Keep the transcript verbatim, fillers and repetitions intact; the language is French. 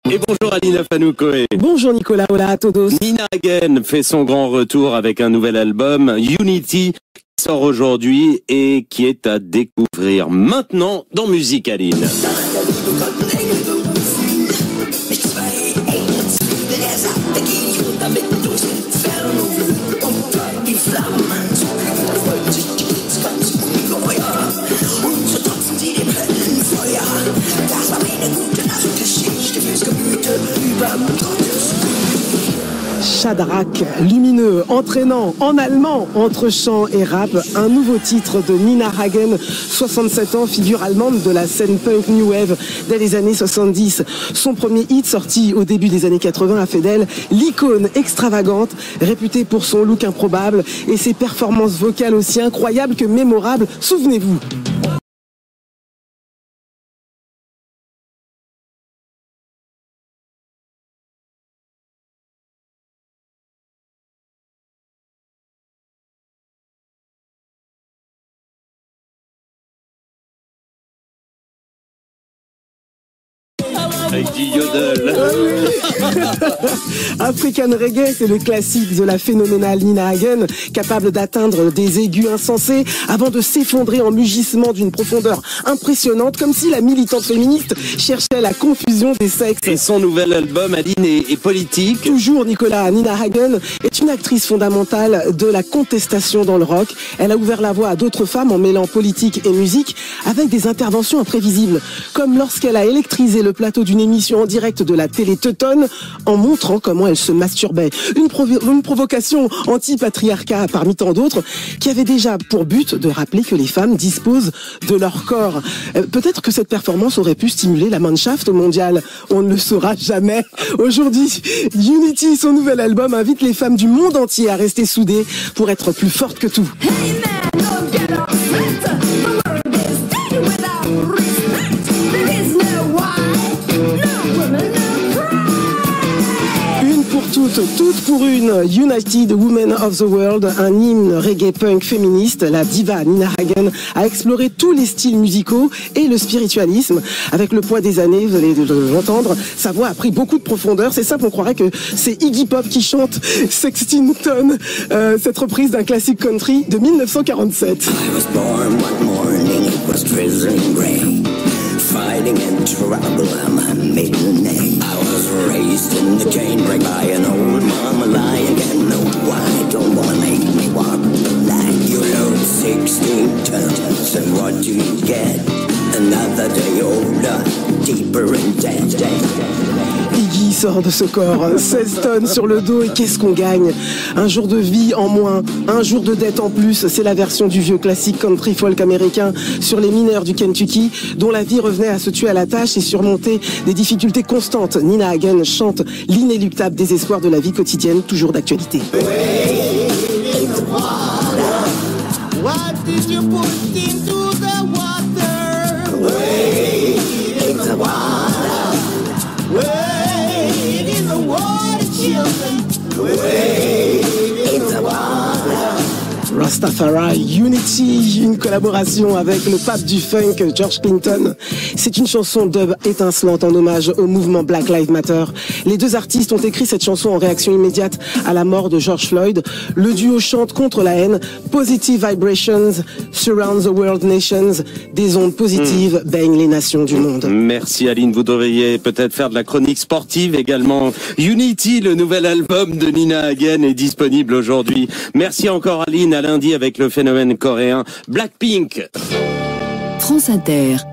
Et bonjour Alina Fanoukoé. Bonjour Nicolas, hola a todos. Nina Hagen fait son grand retour avec un nouvel album, Unity, qui sort aujourd'hui et qui est à découvrir maintenant dans Musique Aline. Shadrach, lumineux, entraînant, en allemand, entre chant et rap, un nouveau titre de Nina Hagen, soixante-sept ans, figure allemande de la scène punk new wave dès les années soixante-dix. Son premier hit, sorti au début des années quatre-vingts, a fait d'elle l'icône extravagante, réputée pour son look improbable et ses performances vocales aussi incroyables que mémorables. Souvenez-vous. Avec du yodel. African Reggae, c'est le classique de la phénoménale Nina Hagen, capable d'atteindre des aigus insensés avant de s'effondrer en mugissements d'une profondeur impressionnante, comme si la militante féministe cherchait la confusion des sexes. Et son nouvel album, Aline, est, est politique. Toujours, Nicolas, Nina Hagen est une actrice fondamentale de la contestation dans le rock. Elle a ouvert la voie à d'autres femmes en mêlant politique et musique avec des interventions imprévisibles, comme lorsqu'elle a électrisé le plateau d'une émission en direct de la télé Teuton en montrant comment elle se masturbait. Une, provo une provocation anti-patriarcat parmi tant d'autres qui avait déjà pour but de rappeler que les femmes disposent de leur corps. Euh, Peut-être que cette performance aurait pu stimuler la Mannschaft au mondial. On ne le saura jamais. Aujourd'hui, Unity, son nouvel album, invite les femmes du monde entier à rester soudées pour être plus fortes que tout. Hey man, don't get upset. The world is dead without respect. There is no why. Une pour toutes, toutes pour une. United Women of the World, un hymne reggae punk féministe. La diva Nina Hagen a exploré tous les styles musicaux et le spiritualisme. Avec le poids des années, vous allez l'entendre, sa voix a pris beaucoup de profondeur. C'est simple, on croirait que c'est Iggy Pop qui chante Sextington, euh, cette reprise d'un classique country de mille neuf cent quarante-sept. I was born one morning, it was drizzling rain. Fighting in trouble, my maiden name. I was raised in the canebrake by an old mama lying again. No, I don't wanna make me walk the line. You load sixteen tons, and what do you get? Another day older, deeper in debt. Iggy sort de ce corps, seize tonnes sur le dos, et qu'est-ce qu'on gagne? Un jour de vie en moins, un jour de dette en plus. C'est la version du vieux classique country folk américain sur les mineurs du Kentucky, dont la vie revenait à se tuer à la tâche et surmonter des difficultés constantes. Nina Hagen chante l'inéluctable désespoir de la vie quotidienne, toujours d'actualité. Rastafari, Unity, une collaboration avec le pape du funk, George Clinton. C'est une chanson dub étincelante en hommage au mouvement Black Lives Matter. Les deux artistes ont écrit cette chanson en réaction immédiate à la mort de George Floyd. Le duo chante contre la haine. Positive vibrations surround the world nations. Des ondes positives mmh. baignent les nations du monde. Merci Aline, vous devriez peut-être faire de la chronique sportive également. Unity, le nouvel album de Nina Hagen, est disponible aujourd'hui. Merci encore Aline, à lundi avec le phénomène coréen Blackpink. France Inter.